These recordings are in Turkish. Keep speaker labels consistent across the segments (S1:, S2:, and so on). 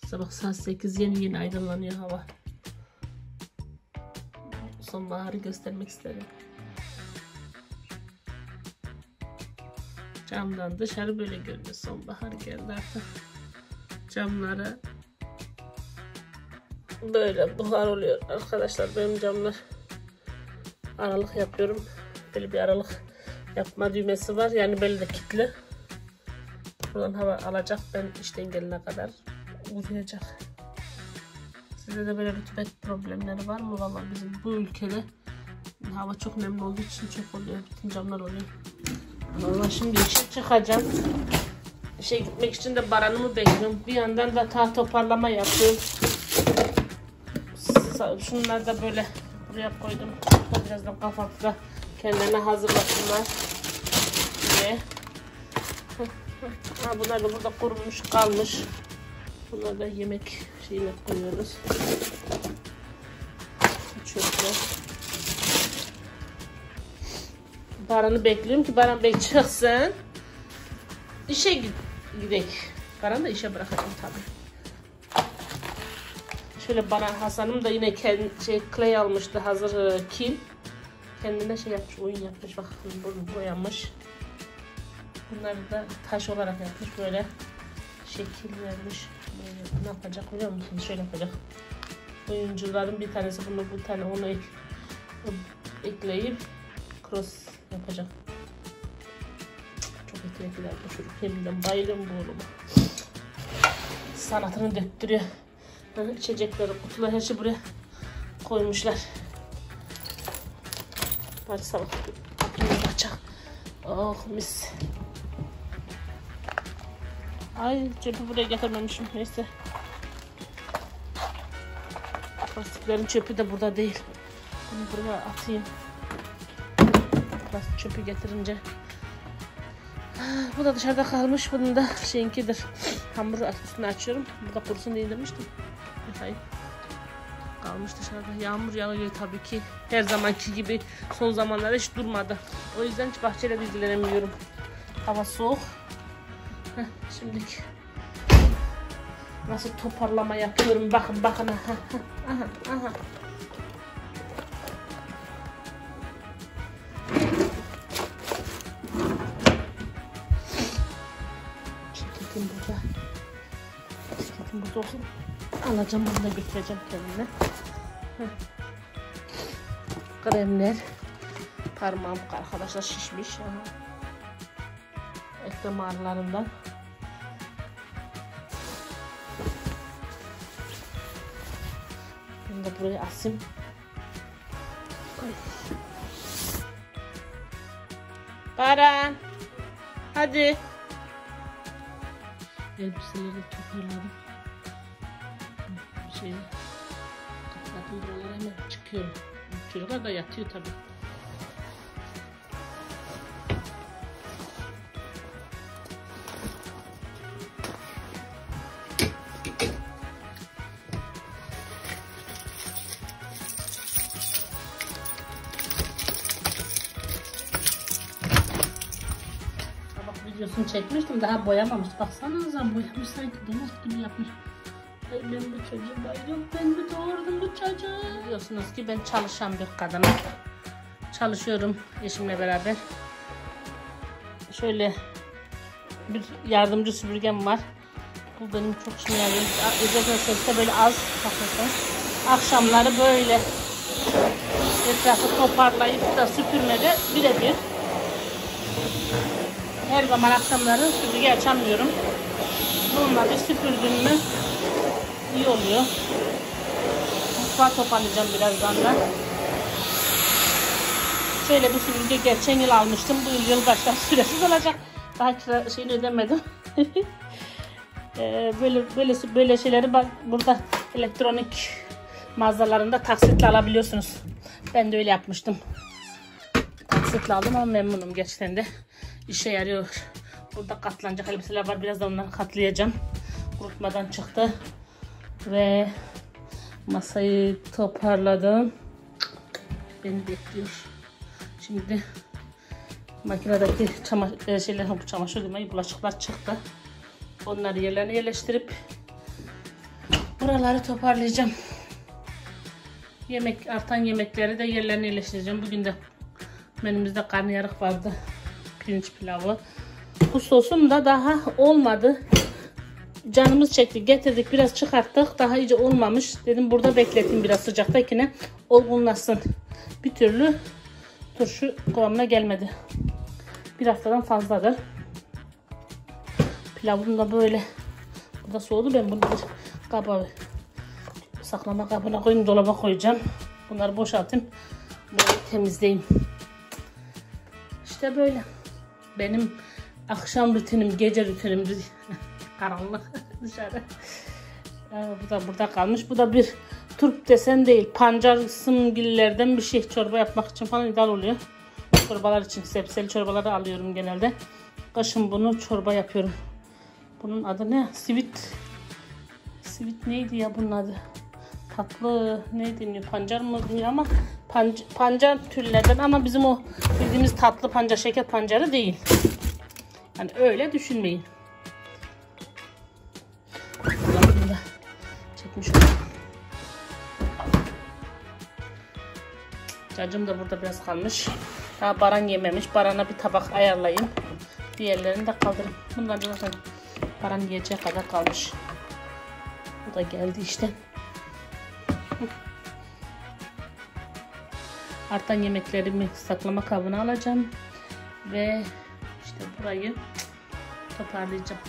S1: Sabah saat 8 yeni aydınlanıyor hava. Sonbaharı göstermek istedim. Camdan dışarı böyle görünüyor. Sonbahar geldi artık. Camlara böyle buhar oluyor arkadaşlar. Benim camlar aralık yapıyorum. Böyle bir aralık yapma düğmesi var. Yani böyle de kilitli. Buradan hava alacak. Ben işten gelene kadar uzayacak. Sizde de böyle rutubet problemleri var mı? Vallahi bizim bu ülkede hava çok nemli olduğu için çok oluyor. Bütün camlar oluyor. Vallahi şimdi işe çıkacağım. İşe gitmek için de Baran'ımı bekliyorum. Bir yandan da ta toparlama yapıyorum. Şunları da böyle buraya koydum. Birazdan kahvaltıda kendilerine hazırlasınlar diye. Bunlar da burada kurumuş kalmış. Bunları da yemek şeyine koyuyoruz. Çöpler. Baran'ı bekliyorum ki Baran Bey çıksın. İşe gidelim. Baran'ı da işe bırakacağım tabii. Şöyle bana Hasan'ım da yine clay almıştı hazır kim. Kendine şey yapmış, oyun yapmış. Bak bunu boyamış. Bunları da taş olarak yapmış. Böyle şekil vermiş. Böyle, ne yapacak biliyor musunuz? Şöyle yapacak. Oyuncuların bir tanesi bunu, bir tane onu ekleyip cross yapacak. Çok yetenekliler bu çocuk. Hemden bayılıyorum bu oğluma. Sanatını döktürüyor. İçecekleri, kutular, her şey buraya koymuşlar. Hadi sabah bakacak. Oh mis. Ay çöpü buraya getirmemişim. Neyse. Plastiklerin çöpü de burada değil. Bunu buraya atayım. Plastik çöpü getirince. Bu da dışarıda kalmış. Bunun da şeyinkidir. Hamuru üstüne açıyorum. Burada kurusun diye indirmiştim. Hayır. Kalmış dışarıda. Yağmur yağıyor tabii ki. Her zamanki gibi son zamanlarda hiç durmadı. O yüzden hiç bahçeyle ilgilenemiyorum. Hava soğuk. Şimdiki nasıl toparlama yapıyorum. Bakın bakın. Aha. Şirketim burada. Şirketim burada olsun. Alacağım bunu da götüreceğim kendime. Kremler. Parmağım arkadaşlar şişmiş. Eklem ağrılarından. Bunu da buraya asayım. Baran. Hadi. Elbiseleri toparladım. Topladım buralara, hemen çıkıyorum. Çocuklar da yatıyor tabii. Videosunu çekmiştim, daha boyamamış. Baksanıza boyamış, sanki donat gibi yapmış. Ay ben bu çocuğu bayılıyorum. Ben mi doğurdum bu çocuğu? Biliyorsunuz ki ben çalışan bir kadınım. Çalışıyorum eşimle beraber. Şöyle bir yardımcı süpürgem var. Bu benim çok işime yarıyor. Özellikle seste böyle az bakıyorsunuz. Akşamları böyle etrafı toparlayıp da süpürmede birebir. Her zaman akşamları süpürge açamıyorum. Bununla bir süpürdüm mü iyi oluyor. Mutfağı toparlayacağım birazdan da. Şöyle bir süpürge geçen yıl almıştım. Bu yıl yılbaştan süresiz olacak. Daha kira şeyini ödemedim. böyle şeyleri bak burada elektronik mağazalarında taksitle alabiliyorsunuz. Ben de öyle yapmıştım. Taksitle aldım ama memnunum gerçekten de. İşe yarıyor. Burada katlanacak elbiseler var. Biraz da onları katlayacağım. Kurutmadan çıktı. Ve masayı toparladım. Beni bekliyor. Şimdi makinedeki çamaşır demeyi bulaşıklar çıktı. Onları yerlerine yerleştirip Buraları toparlayacağım. Artan yemekleri de yerlerine yerleştireceğim. Bugün de menümüzde karnıyarık vardı. Pirinç pilavı. Bu sosum da daha olmadı. Canımız çekti. Getirdik, biraz çıkarttık. Daha iyice olmamış. Dedim burada bekleteyim biraz sıcaktakine. Olgunlaşsın. Bir türlü turşu kıvamına gelmedi. Bir haftadan fazladır. Pilavım da böyle. Burada soğudu. Ben bunu bir kaba, saklama kabına koyayım. Dolaba koyacağım. Bunları boşaltayım. Böyle temizleyeyim. İşte böyle. Benim akşam rutinim, gece rutinim. Karanlık dışarı. Bu da burada kalmış. Bu da bir turp desen değil. Pancar sımgillerden bir şey. Çorba yapmak için falan ideal oluyor. Çorbalar için sebzeli çorbaları alıyorum genelde. Kışın bunu çorba yapıyorum. Bunun adı ne? Sivit. Sivit neydi ya bunun adı? Tatlı ne deniyor? Pancar mı deniyor ama pancar türlerden, ama bizim o bildiğimiz tatlı pancar, şeker pancarı değil. Yani öyle düşünmeyin. Bunu da çekmiş oldum. Cacım da burada biraz kalmış. Daha Baran yememiş. Baran'a bir tabak ayarlayayım. Diğerlerini de kaldırayım. Bunlar da zaten Baran yiyeceği kadar kalmış. Bu da geldi işte. Artan yemeklerimi saklama kabına alacağım. Ve işte burayı toparlayacağım.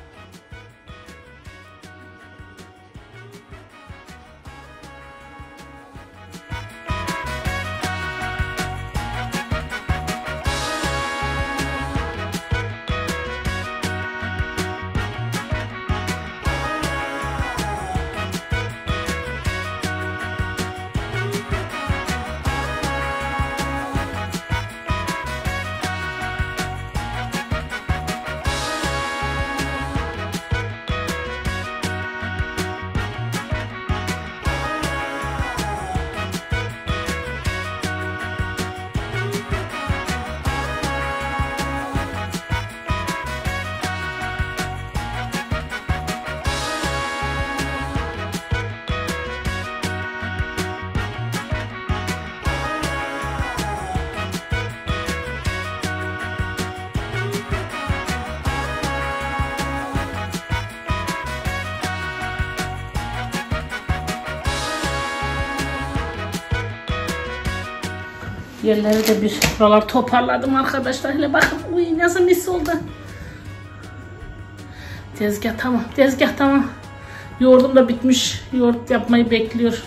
S1: Yerleri de bir buralar toparladım arkadaşlar. Hele bakın. Uy, nasıl mis oldu. Tezgah tamam. Tezgah tamam. Yoğurdum da bitmiş. Yoğurt yapmayı bekliyor.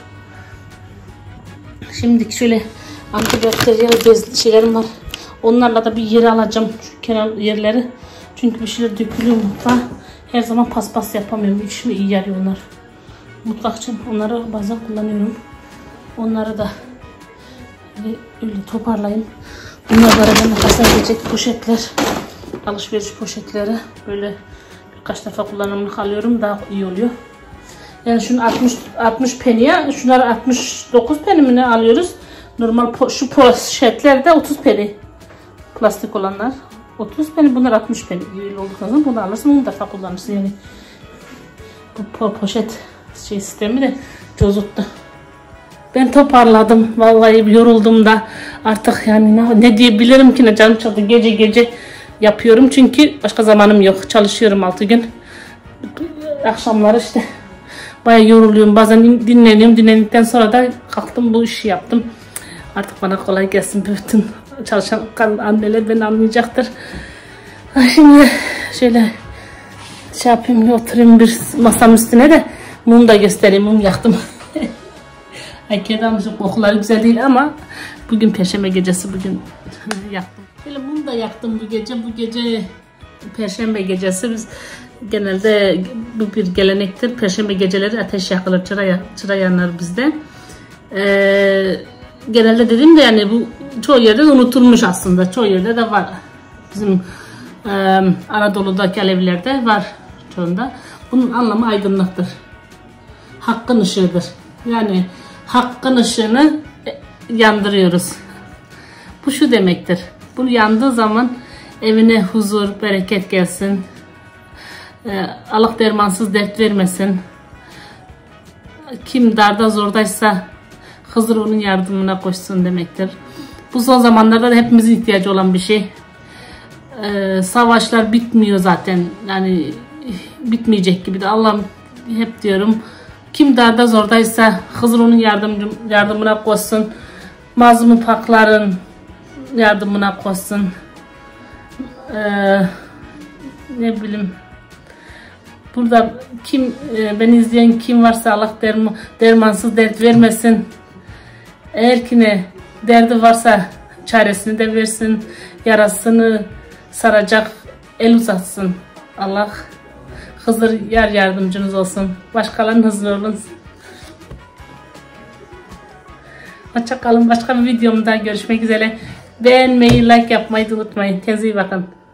S1: Şimdi şöyle antibakteriyel bez şeylerim var. Onlarla da bir yere alacağım. Şu kenar yerleri. Çünkü bir şeyler dökülüyor mutfağa. Her zaman paspas yapamıyorum. İşime iyi yarıyor onlar. Mutfak için onları bazen kullanıyorum. Onları da öyle toparlayayım. Bunlar arada makasa gelecek poşetler. Alışveriş poşetleri. Böyle birkaç defa kullanımlık alıyorum. Daha iyi oluyor. Yani şunu 60 peniye, şunları 69 peni mi ne alıyoruz? Normal şu poşetler de 30 peni. Plastik olanlar 30 peni, bunlar 60 peni. İyi olduktan sonra bunu alırsın, 10 defa kullanırsın yani. Bu poşet sistemi de cozuttu. Ben toparladım. Vallahi yoruldum da artık, yani ne diyebilirim ki, ne canım çekti. Gece yapıyorum çünkü başka zamanım yok. Çalışıyorum 6 gün. Akşamları işte bayağı yoruluyorum. Bazen dinleniyorum. Dinlendikten sonra da kalktım, bu işi yaptım. Artık bana kolay gelsin. Bütün çalışan anneler beni anlayacaktır. Şimdi şöyle şey yapayım, oturayım bir masanın üstüne de mum da göstereyim. Mum yaktım. Hakikaten kokuları güzel değil ama bugün Perşembe gecesi, bugün yaktım. Böyle mum da yaktım bu gece. Bu gece Perşembe gecesi, biz genelde bu bir gelenektir. Perşembe geceleri ateş yakılır, çıra yanar bizde. Genelde dediğim de yani bu çoğu yerde unutulmuş aslında. Çoğu yerde de var. Bizim Anadolu'daki Alevilerde var çoğunda. Bunun anlamı aydınlıktır. Hakkın ışığıdır. Yani hakkın ışığını yandırıyoruz. Bu şu demektir. Bu yandığı zaman evine huzur, bereket gelsin. Allah dermansız dert vermesin.
S2: Kim darda zordaysa Hızır onun yardımına koşsun demektir. Bu son zamanlarda da hepimizin ihtiyacı olan bir şey. Savaşlar bitmiyor zaten. Yani bitmeyecek gibi de Allah'ım hep diyorum. Kim darda zordaysa Hızır onun yardımına koşsun. Mazlum pakların yardımına koşsun. Ne bileyim. Burada beni izleyen kim varsa Allah dermansız dert vermesin. Eğer ki ne derdi varsa çaresini de versin. Yarasını saracak el uzatsın. Allah Hızır yardımcınız olsun. Başkalarının hızlı olun. Hoşça kalın. Başka bir videomda görüşmek üzere. Beğenmeyi, like yapmayı unutmayın. Kendinize iyi bakın.